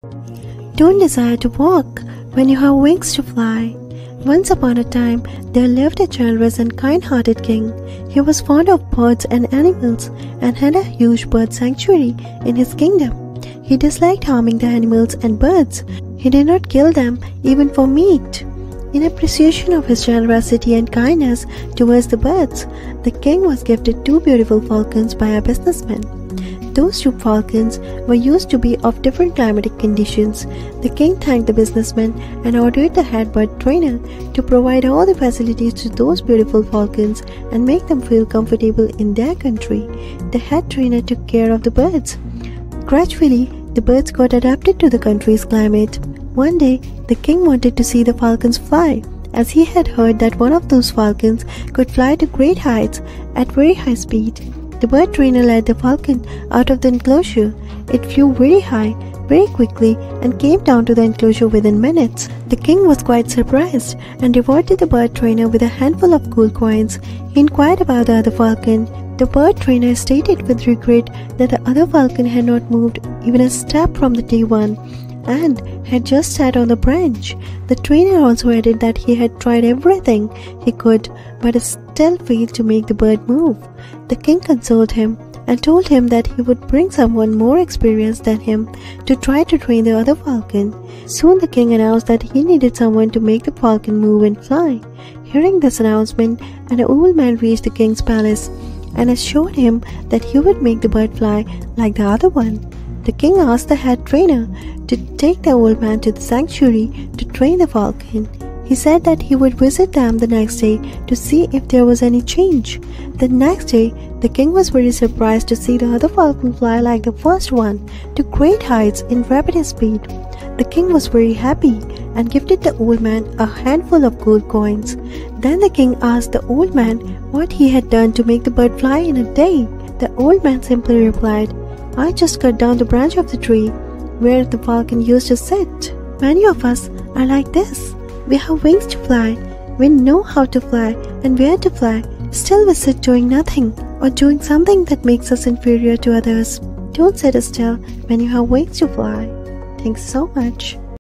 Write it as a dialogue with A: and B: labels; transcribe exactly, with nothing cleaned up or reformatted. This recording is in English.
A: Don't desire to walk when you have wings to fly. Once upon a time, there lived a generous and kind-hearted king. He was fond of birds and animals and had a huge bird sanctuary in his kingdom. He disliked harming the animals and birds. He did not kill them even for meat. In appreciation of his generosity and kindness towards the birds, the king was gifted two beautiful falcons by a businessman. Those two falcons were used to be of different climatic conditions. The king thanked the businessman and ordered the head bird trainer to provide all the facilities to those beautiful falcons and make them feel comfortable in their country. The head trainer took care of the birds. Gradually, the birds got adapted to the country's climate. One day, the king wanted to see the falcons fly, as he had heard that one of those falcons could fly to great heights at very high speed. The bird trainer led the falcon out of the enclosure. It flew very high, very quickly, and came down to the enclosure within minutes. The king was quite surprised and rewarded the bird trainer with a handful of gold coins. He inquired about the other falcon. The bird trainer stated with regret that the other falcon had not moved even a step from the day one and had just sat on the branch. The trainer also added that he had tried everything he could but still failed to make the bird move. The king consoled him and told him that he would bring someone more experienced than him to try to train the other falcon. Soon the king announced that he needed someone to make the falcon move and fly. Hearing this announcement, an old man reached the king's palace and assured him that he would make the bird fly like the other one. The king asked the head trainer to take the old man to the sanctuary to train the falcon. He said that he would visit them the next day to see if there was any change. The next day, the king was very surprised to see the other falcon fly like the first one to great heights in rapid speed. The king was very happy and gifted the old man a handful of gold coins. Then the king asked the old man what he had done to make the bird fly in a day. The old man simply replied, "I just cut down the branch of the tree where the falcon used to sit." Many of us are like this. We have wings to fly, we know how to fly and where to fly, still we sit doing nothing or doing something that makes us inferior to others. Don't sit still when you have wings to fly. Thanks so much.